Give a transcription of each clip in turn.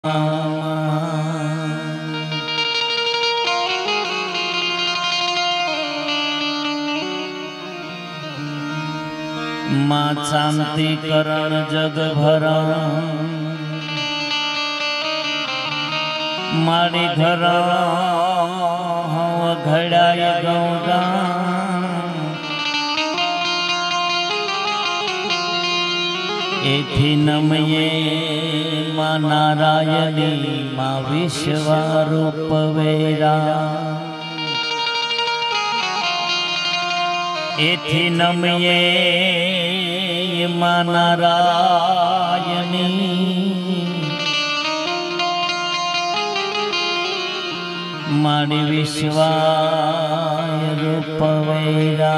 मां शांति करण जग भरा मारी घर घड़ाई गौगा एथी नमये मां नारायणी मां विश्वरूप वेरा एथी नमये मां नारायणी मारी विश्वरूप वेरा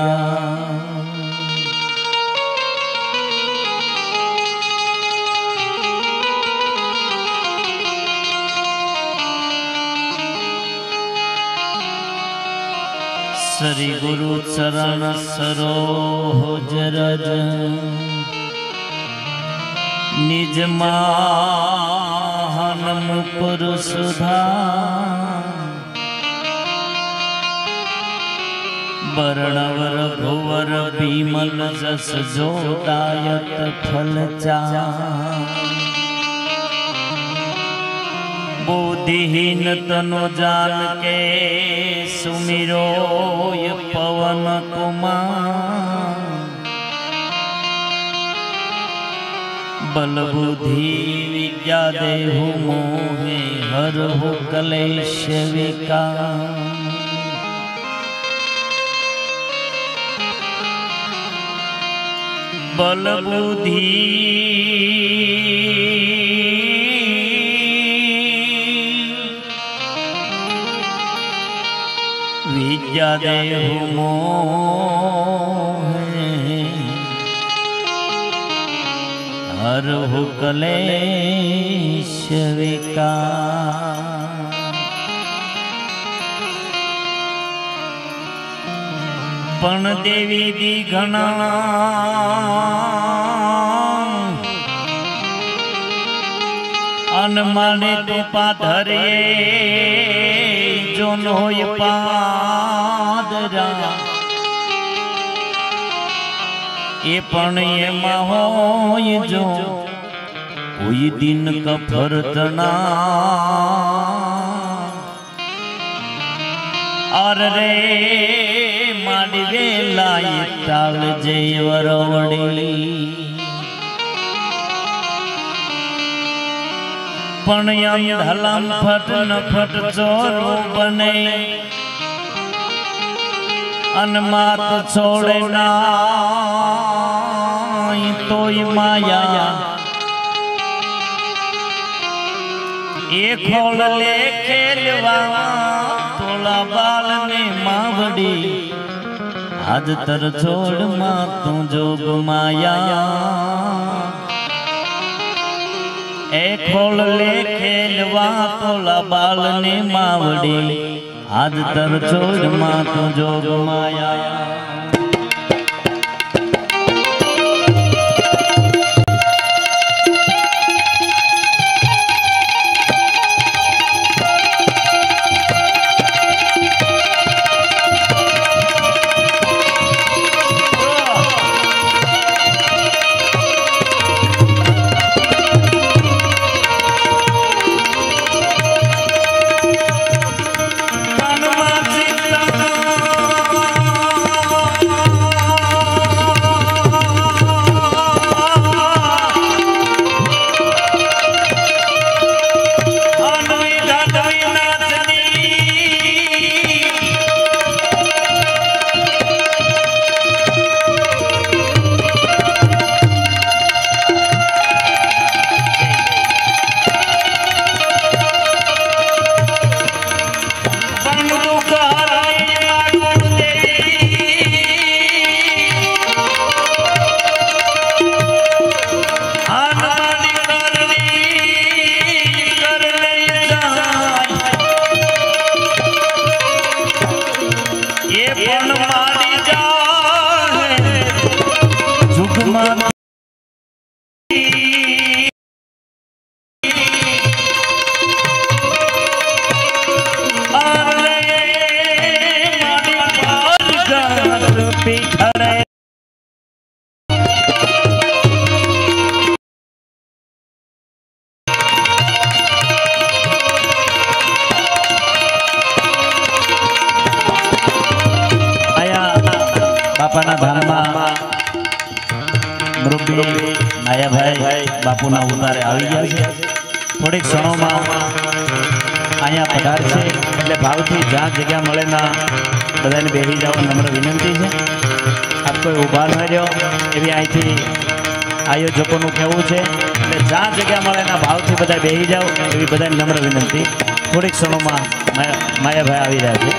श्री गुरु चरण सरोज रज निज महान मुकुर सुधा वर्णवर भुवर विमल जस जोदायत फल चा बुद्धिहीन तनु जान के सुमिरो ये पवन कुमार बल बुद्धि विद्या देहु मोहे हरहु कलेश विकार बल बुद्धि विद्या देहु मोहे हरहु कलेश विकार पण देवी दी घना अनमाने तो पाधरे जो नोय पादरा ये पण ये माहोय जो कोई दिन कफरतना और रे माडी वेला ये ताल जय वरवड़ी पण धलम फट न फट चोरो बने अनमात छोड़े ना तोय माया एक खोल ले खेलवा तोला बाल ने मावड़ी आज तर छोड़ मा तू जोग माया एक खोल ले खेलवा तोला बाल ने मावड़ी आज तर छोड़ मा तू जोग माया पीठड़े बापाना धामમાં મુરબ્બી માયાભાઈ બાપુના ઉતારે આવી ગયા છે। થોડીક ક્ષણોમાં અહીંયા પધારશે એટલે ભાવથી જ્યાં જગ્યા મળે ના બધાને બેસી જાવ નમ્ર વિનંતી છે। આપ કોઈ ઊભા ન રહ્યો એવી અહીંથી આયોજકોનું કહેવું છે એટલે જ્યાં જગ્યા મળે ના ભાવથી બધા બેસી જાવ એવી બધાને નમ્ર વિનંતી। થોડીક ક્ષણોમાં માયાભાઈ આવી રહ્યા છે।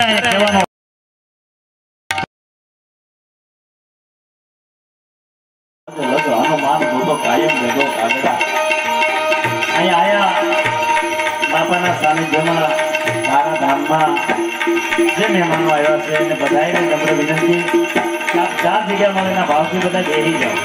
કહેવાનો હનુમાન ભૂતો કાયમ ભેગો કાગડા અહીંયા આયા બાપાના સાનિધ્યમાં તારા ધામમાં જે મહેમાનો આવ્યા છે એને બધાને નમ્ર વિનંતી કે આપ ચાર જગ્યા મળેના ભાવથી બધા બેસી જાઓ.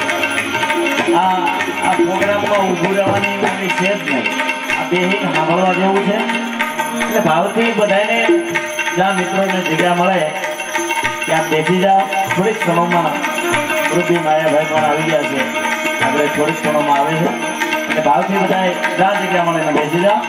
આ પ્રોગ્રામમાં ઊભું રહેવાની એવી છે જ નહીં. આ બેહીને સાંભળવા જેવું છે એટલે ભાવથી બધાને જ્યાં મિત્રોને જગ્યા મળે ત્યાં બેસી જાઓ. થોડીક ક્ષણોમાં રૂપી માયાભાઈ પણ આવી ગયા છે. આપણે થોડીક ક્ષણોમાં આવે છે એટલે ભાવથી બધા જ્યાં જગ્યા મળે એને બેસી જાઓ.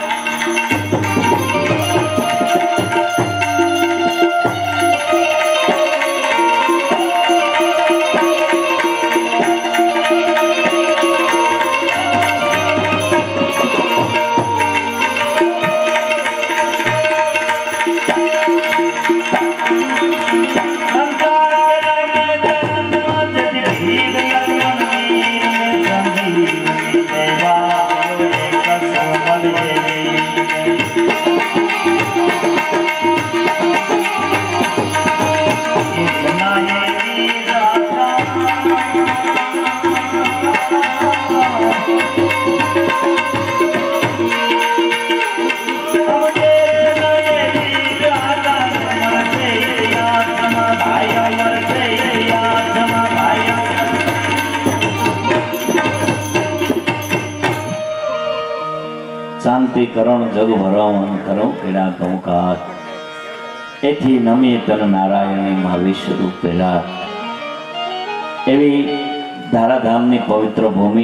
શાંતિ કરણ જગ ભરવન કરો પીડા કંકાર એથી નમી તન નારાયણી માં વિશ્વ રૂપેલા. એવી ધારાધામની પવિત્ર ભૂમિ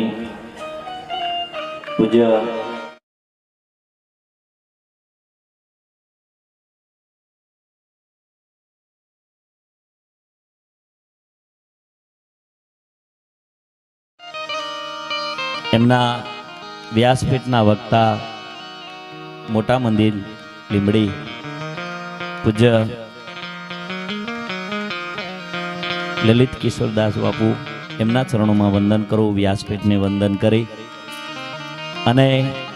પૂજ્ય એમના વ્યાસપીઠના વક્તા મોટા મંદિર લીંબડી પૂજ્ય લલિત કિશોરદાસ બાપુ એમના ચરણોમાં વંદન કરું. વ્યાસપીઠને વંદન કરી અને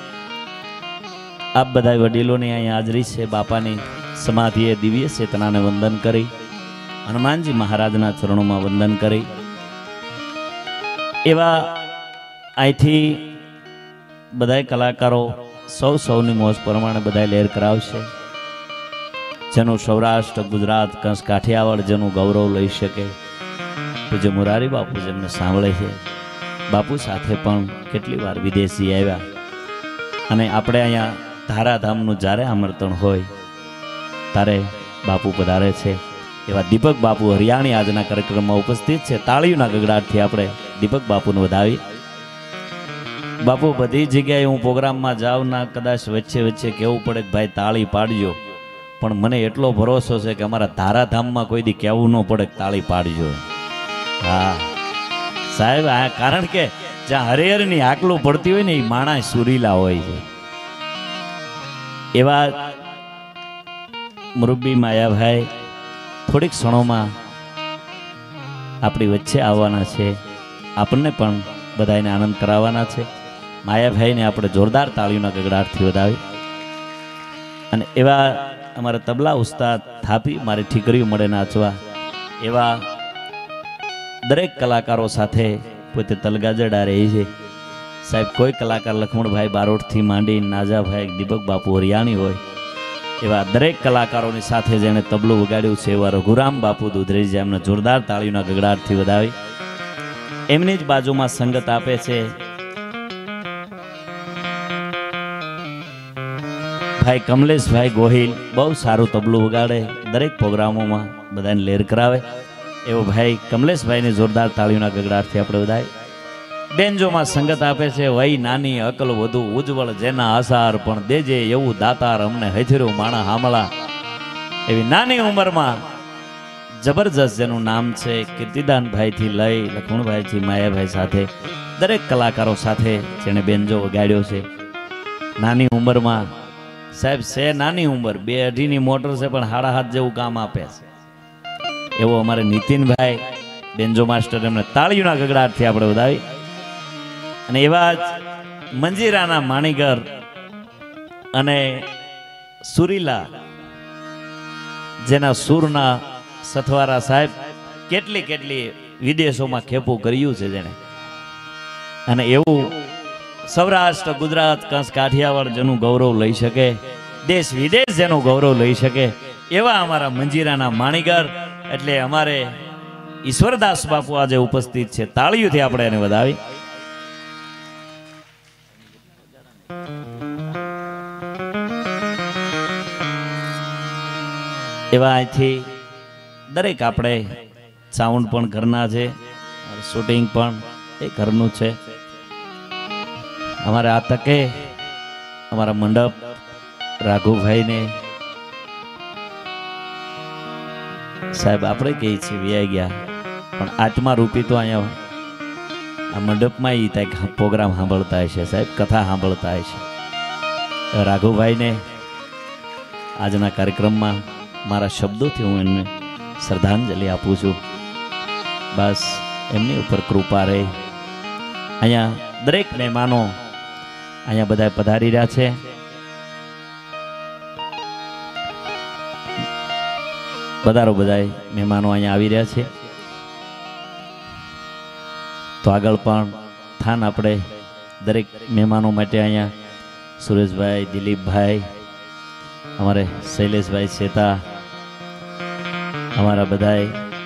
આપ બધા વડીલોની અહીં હાજરી છે. બાપાની સમાધિએ દિવ્ય ચેતનાને વંદન કરી હનુમાનજી મહારાજના ચરણોમાં વંદન કરી એવા અહીંથી બધા કલાકારો સૌની મોજ પ્રમાણે બધા લહેર કરાવશે. જેનું સૌરાષ્ટ્ર ગુજરાત કંસ કાઠિયાવાડ જેનું ગૌરવ લઈ શકે. પૂજ્ય મોરારી બાપુ જેમને સાંભળે છે બાપુ સાથે પણ કેટલી વાર વિદેશી આવ્યા અને આપણે અહીંયા ધારાધામનું જ્યારે આમંત્રણ હોય ત્યારે બાપુ પધારે છે. એવા દીપક બાપુ હરિયાણી આજના કાર્યક્રમમાં ઉપસ્થિત છે. તાળીઓના ગગડાટથી આપણે દીપક બાપુને વધાવી. બાપુ બધી જગ્યાએ હું પ્રોગ્રામમાં જાઉં ના કદાચ વચ્ચે કહેવું પડે કે ભાઈ તાળી પાડજો, પણ મને એટલો ભરોસો છે કે અમારા ધારાધામમાં કોઈ દી કહેવું ન પડે કે તાળી પાડજો. હા સાહેબ, આ કારણ કે જ્યાં હરિહરની આકલું પડતી હોય ને એ માણસ સુરીલા હોય છે. એવા મુરબ્બી માયાભાઈ થોડીક ક્ષણોમાં આપણી વચ્ચે આવવાના છે. આપણને પણ બધાને આનંદ કરાવવાના છે. માયાભાઈને આપણે જોરદાર તાળીઓના ગગડાટથી વધાવી. અને એવા અમારા તબલા ઉસ્તાદ થાપી મારી ઠીકરીઓ મળે નાચવા એવા દરેક કલાકારો સાથે પોતે તલગાજરડા રહી છે. સાહેબ, કોઈ કલાકાર લખમણભાઈ બારોટથી માંડી નાજાભાઈ દીપક બાપુ હરિયાણી હોય એવા દરેક કલાકારોની સાથે જેણે તબલું વગાડ્યું છે એવા રઘુરામ બાપુ દુધરેજી એમને જોરદાર તાળીઓના ગગડાટથી વધાવી. એમની જ બાજુમાં સંગત આપે છે ભાઈ કમલેશભાઈ ગોહિલ, બહુ સારું તબલું વગાડે, દરેક પ્રોગ્રામોમાં બધાને લહેર કરાવે. એવો ભાઈ કમલેશભાઈને જોરદાર તાળીઓના ગગડાટથી આપણે વધાય. બેન્જોમાં સંગત આપે છે વહી નાની અકલ વધુ ઉજ્જવળ જેના આસાર પણ દેજે એવું દાતાર અમને હથેરું માણા હામળા. એવી નાની ઉંમરમાં જબરજસ્ત જેનું નામ છે કીર્તિદાનભાઈથી લઈ લખમણભાઈથી માયાભાઈ સાથે દરેક કલાકારો સાથે જેણે બેન્જો વગાડ્યો છે. નાની ઉંમરમાં સાહેબ છે, નાની ઉંમર 2-2.5ની મોટર છે પણ 7.5 જેવું કામ આપે છે. એવો અમારે નીતિનભાઈ બેન્જો માસ્ટર, એમને તાળીઓના ગગડાટથી આપણે વધાવી. અને એવા જ મંજીરાના માણીગર અને સુરીલા જેના સૂરના સથવારા સાહેબ કેટલી કેટલી વિદેશોમાં ખેપું કર્યું છે જેને, અને એવું સૌરાષ્ટ્ર ગુજરાત કંસ કાઠિયાવાડ જેનું ગૌરવ લઈ શકે, દેશ વિદેશ જેનું ગૌરવ લઈ શકે એવા અમારા મંજીરાના માણીગર એટલે અમારે ઈશ્વરદાસ બાપુ આજે ઉપસ્થિત છે. તાળીઓથી આપણે એને વધાવી. એવા અહીંથી દરેક આપણે સાઉન્ડ પણ ઘરના છે, શૂટિંગ પણ એ ઘરનું છે. અમારે આ તકે અમારા મંડપ રાઘુભાઈને સાહેબ આપણે કહીએ છીએ વ્યાઈ ગયા, પણ આત્મા રૂપી તો અહીંયા આ મંડપમાં એ ત્યાં પ્રોગ્રામ સાંભળતા હશે સાહેબ, કથા સાંભળતા હશે. રાઘુભાઈને આજના કાર્યક્રમમાં મારા શબ્દોથી હું એમને શ્રદ્ધાંજલિ આપું છું. બસ એમની ઉપર કૃપા રહે. અહીંયા દરેક મહેમાનો અહીંયા બધા પધારી રહ્યા છે. બધારો બધા મહેમાનો અહીંયા આવી રહ્યા છે. તો આગળ પણ થાન આપણે દરેક મહેમાનો માટે અહીંયા સુરેશભાઈ, દિલીપભાઈ, અમારે શૈલેષભાઈ શેતા, અમારા બધાએ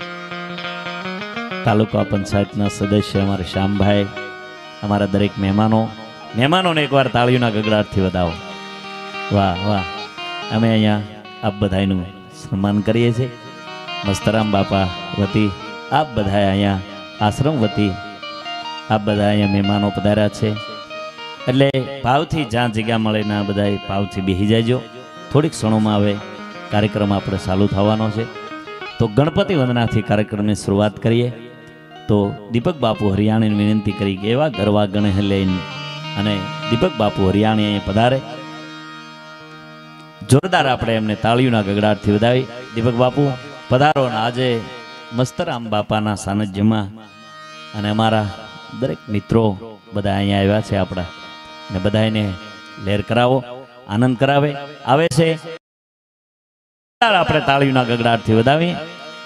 તાલુકા પંચાયતના સદસ્ય અમારે શ્યામભાઈ, અમારા દરેક મહેમાનોને એકવાર તાળીઓના ગગડાટથી વધાવો. વાહ વાહ. અમે અહીંયા આપ બધાનું સન્માન કરીએ છીએ. મસ્તરામ બાપા વતી આપ બધા અહીંયા આશ્રમ વતી આપ બધા અહીંયા મહેમાનો પધાર્યા છે. એટલે ભાવથી જ્યાં જગ્યા મળે ના બધા ભાવથી બેસી જાયજો. થોડીક ક્ષણોમાં હવે કાર્યક્રમ આપણે ચાલુ થવાનો છે. તો ગણપતિ વંદનાથી કાર્યક્રમની શરૂઆત કરીએ. તો દીપક બાપુ હરિયાણીને વિનંતી કરી કે એવા ગરવા ગણે લઈને અને દીપક બાપુ હરિયાણી અહીં પધારે. જોરદાર આપણે એમને તાળીઓના ગગડાટથી વધાવી. દીપક બાપુ પધારો. આજે મસ્તરામ બાપાના સાનિધ્યમાં અને અમારા દરેક મિત્રો બધા અહીંયા આવ્યા છે આપણા, અને બધાને લહેર કરાવો, આનંદ કરાવે આવે છે. આપણે તાળીઓના ગગડાટથી વધાવીએ.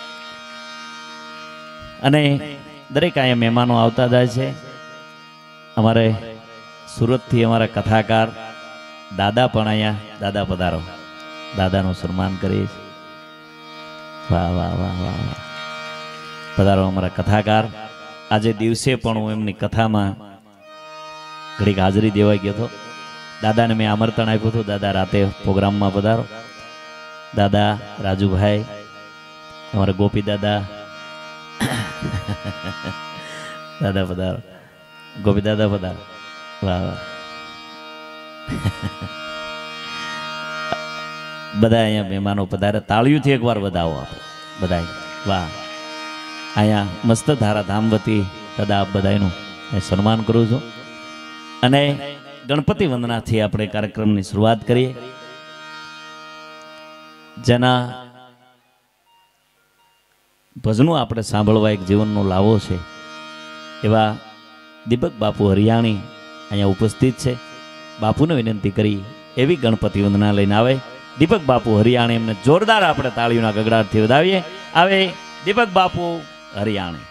અને દરેક અહીંયા મહેમાનો આવતા જાય છે. અમારે સુરતથી અમારા કથાકાર દાદા પણ અહીંયા, દાદા પધારો, દાદાનું સન્માન કરીએ છીએ. વાહ વાહ વાહ વાહ વાહ. પધારો અમારા કથાકાર. આજે દિવસે પણ હું એમની કથામાં ઘડીક હાજરી દેવાઈ ગયો હતો. દાદાને મેં આમંત્રણ આપ્યું હતું, દાદા રાતે પ્રોગ્રામમાં પધારો. દાદા રાજુભાઈ, અમારા ગોપી દાદા, દાદા પધારો, ગોપી દાદા પધારો. વાહ વાહ. બધા અહીંયા મહેમાનો પધારે. તાળીઓથી એકવાર વધાવો આપણે બધા. વાહ. અહીંયા મસ્ત ધારાધામ વતી દાદા આપ બધાનું સન્માન કરું છું. અને ગણપતિ વંદનાથી આપણે કાર્યક્રમની શરૂઆત કરીએ. જેના ભજનો આપણે સાંભળવા એક જીવનનો લાવો છે એવા દીપક બાપુ હરિયાણી અહીંયા ઉપસ્થિત છે. બાપુને વિનંતી કરી એવી ગણપતિ વંદના લઈને આવે દીપક બાપુ હરિયાણી. એમને જોરદાર આપણે તાળીઓના ગગડાટથી વધાવીએ. આવે દીપક બાપુ હરિયાણી.